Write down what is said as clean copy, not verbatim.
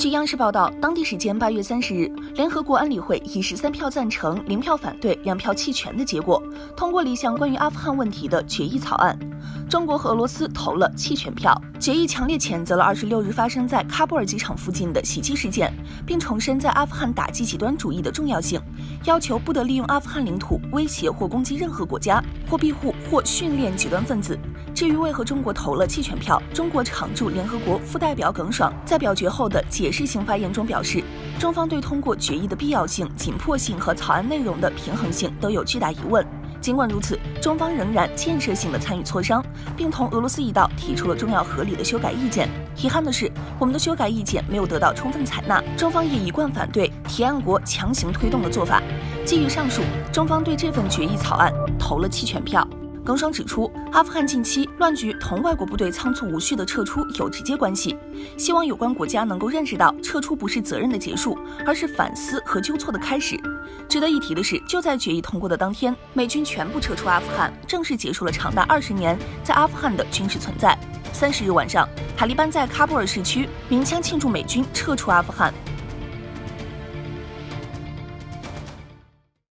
据央视报道，当地时间8月30日，联合国安理会以13票赞成、0票反对、2票弃权的结果，通过了一项关于阿富汗问题的决议草案。中国和俄罗斯投了弃权票。决议强烈谴责了26日发生在喀布尔机场附近的袭击事件，并重申在阿富汗打击极端主义的重要性，要求不得利用阿富汗领土威胁或攻击任何国家，或庇护或训练极端分子。至于为何中国投了弃权票，中国常驻联合国副代表耿爽在表决后的解释性发言中表示，中方对通过决议的必要性、紧迫性和草案内容的平衡性都有巨大疑问。尽管如此，中方仍然建设性地参与磋商，并同俄罗斯一道提出了重要合理的修改意见。遗憾的是，我们的修改意见没有得到充分采纳，中方也一贯反对提案国强行推动的做法。基于上述，中方对这份决议草案投了弃权票。耿爽指出，阿富汗近期乱局同外国部队仓促无序的撤出有直接关系，希望有关国家能够认识到，撤出不是责任的结束，而是反思和纠错的开始。值得一提的是，就在决议通过的当天，美军全部撤出阿富汗，正式结束了长达20年在阿富汗的军事存在。30日晚上，塔利班在喀布尔市区鸣枪庆祝美军撤出阿富汗。